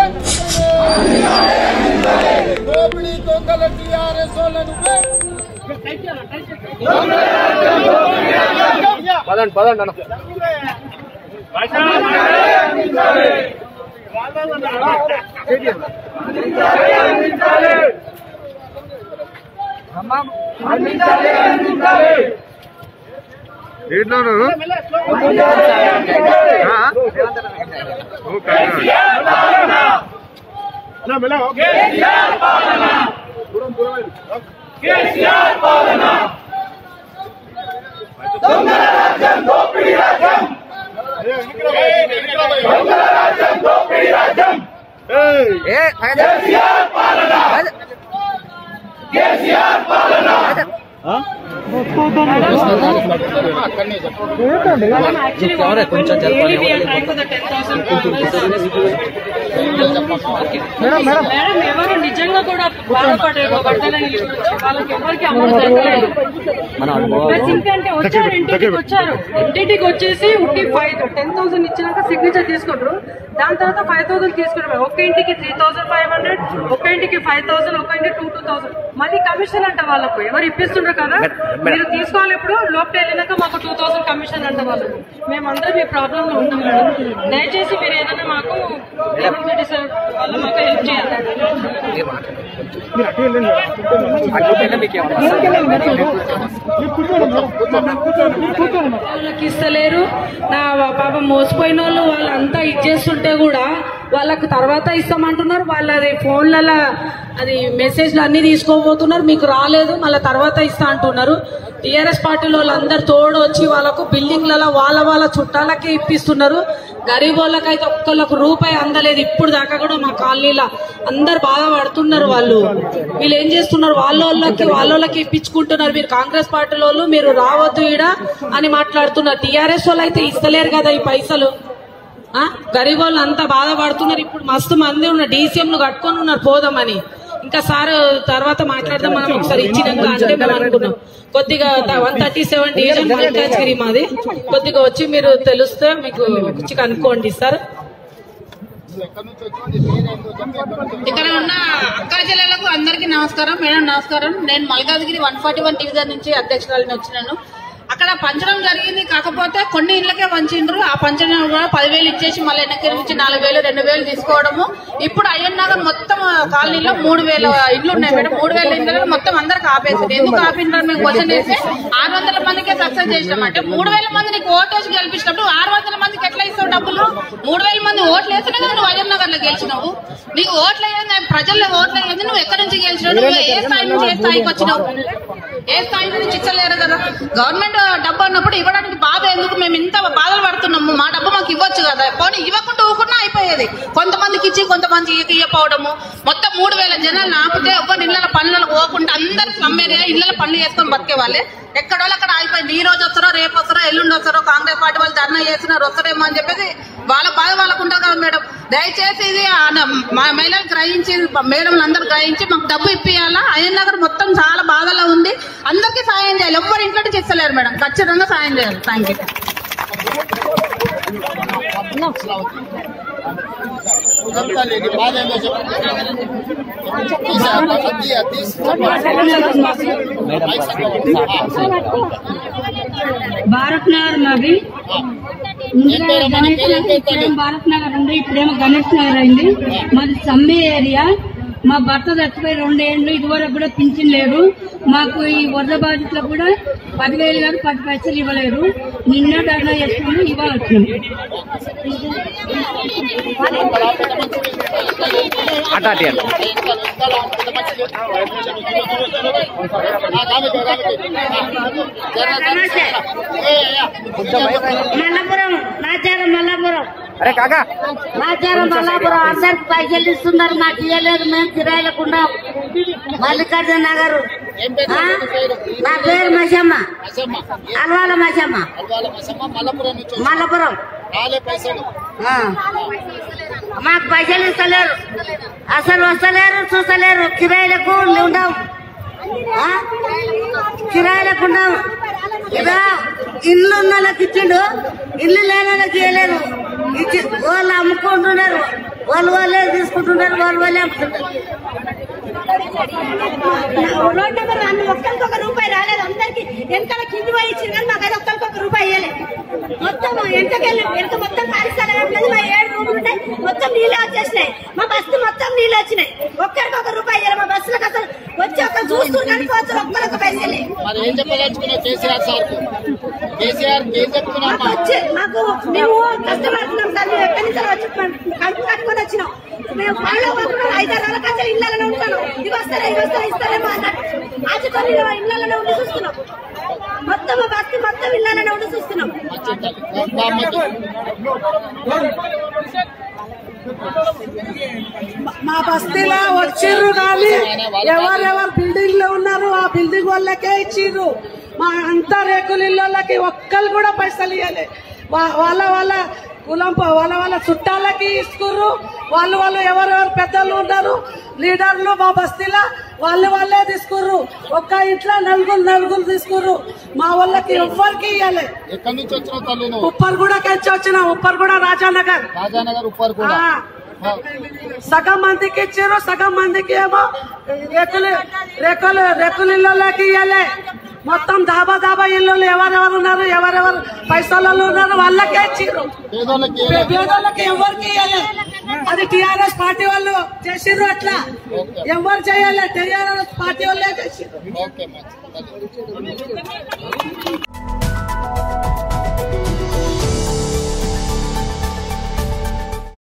దోపిడీ దొంగల టీఆర్ఎస్ వాళ్ళను పదండి పదండి ఎవరు నిజంగా కూడా బాధపడేది వాళ్ళకి ఎవరికి అమౌంట్ దొరకలేదు. ఇంకంటే వచ్చారు, ఇంటికి వచ్చేసి ఉట్టి 10,000 ఇచ్చినాక సిగ్నేచర్ తీసుకుంటారు. దాని తర్వాత 5,000 తీసుకుంటారు. ఒక్క ఇంటికి 3,500, ఒక్క ఇంటికి 5,000, ఒక్క ఇంటికి 2,000. మళ్ళీ కమిషన్ అంట వాళ్ళకు. ఎవరు ఇప్పిస్తుండ్రు కదా, మీరు తీసుకోవాలి. ఇప్పుడు లోపల వెళ్ళినాక మాకు 2,000 కమిషన్ అంట వాళ్ళకు. మేమందరం మీ ప్రాబ్లం లో ఉన్నాం మేడం. దయచేసి మీరు ఏదైనా మాకు హెల్ప్ చేయాలి. వాళ్ళకి ఇస్తలేరు. నా పాపం మోసపోయిన వాళ్ళంతా ఇచ్చేస్తుంటే కూడా వాళ్ళకు తర్వాత ఇస్తామంటున్నారు. వాళ్ళది ఫోన్లలో అది మెసేజ్లు అన్ని తీసుకోబోతున్నారు. మీకు రాలేదు మళ్ళీ తర్వాత ఇస్తా అంటున్నారు. టీఆర్ఎస్ పార్టీలో వాళ్ళందరు తోడు వచ్చి వాళ్ళకు బిల్డింగ్లలో వాళ్ళ చుట్టాలకే ఇప్పిస్తున్నారు. గరీబ్ వాళ్ళకైతే ఒక్కళ్ళకు రూపాయి అందలేదు. ఇప్పుడు దాకా కూడా మా కాలనీలో అందరు బాధపడుతున్నారు. వీళ్ళు ఏం చేస్తున్నారు, వాళ్ళకి ఇప్పించుకుంటున్నారు. మీరు కాంగ్రెస్ పార్టీలో మీరు రావద్దు ఈడ అని మాట్లాడుతున్నారు. టీఆర్ఎస్ వాళ్ళు అయితే ఇస్తలేరు కదా ఈ పైసలు. గరీబ్ వాళ్ళు అంతా బాధపడుతున్నారు. ఇప్పుడు మస్తు మంది ఉన్నారు, డీసీఎం ను కట్టుకొని ఉన్నారు పోదామని. ఇంకా సార్ తర్వాత మాట్లాడదాం మనం ఒకసారి ఇచ్చినాక అంటే మేము అనుకున్నాం. కొద్దిగా 137 డివిజన్ మల్కాజ్గిరి మాది. కొద్దిగా వచ్చి మీరు తెలిస్తే మీకు వచ్చి కనుక్కోండి సార్. ఇక్కడ ఉన్న అక్క జిల్లాలకు అందరికీ నమస్కారం. మేడం నమస్కారం. నేను మల్కాజ్గిరి 141 డివిజన్ నుంచి అధ్యక్షురాలిని వచ్చినాను. అక్కడ పంచడం జరిగింది. కాకపోతే కొన్ని ఇళ్లకే పంచిండ్రు. ఆ పంచడం కూడా 10,000 ఇచ్చేసి మళ్ళీ వెనక్కి నుంచి 4,000, 2,000 తీసుకోవడము. ఇప్పుడు అయ్యన్ నగర్ మొత్తం కాలనీలో 3,000 ఇళ్లు ఉన్నాయి మేడం. 3,000 ఇళ్లలో మొత్తం అందరికి ఆపేసింది. ఎందుకు ఆపింటారు మేము క్వశ్చన్ వేస్తే 600 మందికే సక్సెస్ చేసినాం. అంటే 3,000 మంది నీకు ఓటు వేసి గెలిపించినప్పుడు 600 మందికి ఎట్లా ఇస్తావు డబ్బులు? 3,000 మంది ఓట్లు వేసినా కదా నువ్వు అయ్యన్ నగర్ లో గెలిచినావు. నీకు ఓట్లు అయ్యింది, ప్రజల్లో ఓట్లు అయ్యింది. నువ్వు ఎక్కడి నుంచి గెలిచినావు? నువ్వు ఏ స్థాయి నుంచి ఏ స్థాయికి వచ్చినావు? ఏ స్థాయి నుంచి ఇచ్చలేరు కదా. గవర్నమెంట్ డబ్బు అన్నప్పుడు ఇవ్వడానికి బాధ ఎందుకు? మేము ఇంత బాధలు పడుతున్నాము. మా డబ్బు మాకు ఇవ్వచ్చు కదా. పోనీ ఇవ్వకుండా ఊకున్నా అయిపోయేది. కొంతమందికి ఇచ్చి కొంతమందికి ఇవ్వకపోవడము. మొత్తం 3,000 జనాలు ఆపితే ఎవరు ఇళ్ల పనులకు పోకుండా అందరు స్లమ్ ఏరియా ఇళ్ల పనులు చేసుకొని బతికే వాళ్ళే. ఎక్కడో అక్కడ ఆగిపోయింది. ఈ రోజు వస్తారో, రేపు వస్తారో, ఎల్లుండి వస్తారో, కాంగ్రెస్ పార్టీ వాళ్ళు ధర్నా చేస్తున్నారు, వస్తారేమో అని చెప్పేసి వాళ్ళ బాధ వాళ్ళకు ఉంటుంది కదా మేడం. దయచేసి ఇది మా మహిళలు గ్రహించి, మేడంలందరూ గ్రహించి మాకు డబ్బు ఇప్పియాలా. అయ్యన్ నగర్ మొత్తం చాలా బాధలో ఉంది. అందరికీ సాయం చేయాలి. ఎవ్వరు ఇంట్లో చేస్తలేరు మేడం. ఖచ్చితంగా సాయం చేయాలి. Thank you. భారత్ నగర్ మాది. భారత్ నగర్ ఉండే ఇప్పుడేమో గణేష్ నగర్ అయింది. మాది సమ్మె ఏరియా. మా భర్త చచ్చిపోయి 2 ఏళ్ళు ఇదివరకు కూడా పింఛన్ లేదు. మాకు ఈ వరద బాధితులకు కూడా 10,000 కాదు 10 పైసలు ఇవ్వలేరు. నిన్న ధర్నా చేసుకుని ఇవాళ వచ్చినాం. మల్లాపురం నాచారం మల్లాపురం నాచారం మల్లాపురం అందరికి పైసలు ఇస్తున్నారు. మాకు ఇవ్వలేదు. మేము కిరాయిలకుండా మల్లికార్జున నగర్. నా పేరు మసమ్మ, అల్వాల మసమ్మ, మల్లపురం. మాకు పైసలు ఇస్తలేరు, అసలు వస్తలేరు, చూస్తలేరు. కిరాయిలకు ఉండవు, కిరాయిలకు ఉండవు. ఇదా ఇల్లు ఉన్న వాళ్ళకి ఇచ్చిండు, ఇల్లు లేని వాళ్ళకి ఇవ్వలేదు. వాళ్ళు అమ్ముకుంటున్నారు. వాళ్ళే తీసుకుంటున్నారు, వాళ్ళే అమ్ముతున్నారు. రోడ్ నెంబర్ ఒక్కరికి ఒక రూపాయి రాలేదు. అందరికి వెనకాల కింది పోయి ఇచ్చింది కానీ మాకైతే ఒక్కరికి ఒక రూపాయి ఇవ్వలేదు. మొత్తం వెనక మొత్తం పారిస్థానం లేదు. మా 7 రూములు ఉన్నాయి, మొత్తం నీళ్ళే వచ్చేసినాయి. మా బస్సు మొత్తం నీళ్ళు వచ్చినాయి. ఒక్కరికి ఒక రూపాయి ఇవ్వాలి. మా బస్సులకు అసలు వచ్చి ఒక్క చూస్తున్నారు పోతారు, ఒక్కరికి పైసలే. మాకు మేము కష్టపడుతున్నాం సార్. మేము ఎక్కడి నుంచి వచ్చి కడుపు కట్టుకొని వచ్చినాం. మేము పనులు పోతున్నాం. 5-6 రోజుల కంటే ఇళ్లలోనే ఉంటాను. ఇవి వస్తారా ఇస్తారేమో అన్నట్టు ఆచుకొని ఇళ్లలోనే ఉండి చూస్తున్నాం. మొత్తం బస్సు మొత్తం ఇళ్లలోనే ఉండి చూస్తున్నాం. మా బస్తీలో వచ్చిర్రు కానీ ఎవరెవరు బిల్డింగ్ లో ఉన్నారు ఆ బిల్డింగ్ వాళ్ళకే ఇచ్చిర్రు. మా అంతా రేకుల ఇళ్ళకి ఒక్కరు కూడా పైసలు ఇవ్వలే. వాళ్ళ కులం వాళ్ళ చుట్టాలకి ఇస్తుర్రు. వాళ్ళు ఎవరెవరు పెద్దలు ఉన్నారు లీడర్లు మా బస్తీలో వాళ్ళే తీసుకుర్రు. ఒక్క ఇంట్లో నలుగురు తీసుకుర్రు. మా వాళ్ళకి ఎవ్వరికి ఇవ్వలే. ఉప్పర్గూడకి వచ్చిన ఉప్పర్గూడ రాజానగర్ సగం మందికి ఇచ్చారు, సగం మందికి ఏమో రేకుల ఇళ్ళకి ఇవ్వలే. మొత్తం దాబా ఇల్లు ఎవరెవరు ఉన్నారు ఎవరెవరు పైసలలో ఉన్నారు వాళ్ళకే ఇచ్చారు. పేదోళ్ళకి ఎవరికి ఇవ్వలే. అది టీఆర్ఎస్ పార్టీ వాళ్ళు చేసిర్రు. అట్లా ఎవరు చేయాలి, టీఆర్ఎస్ పార్టీ వాళ్ళే చేసిర్రు.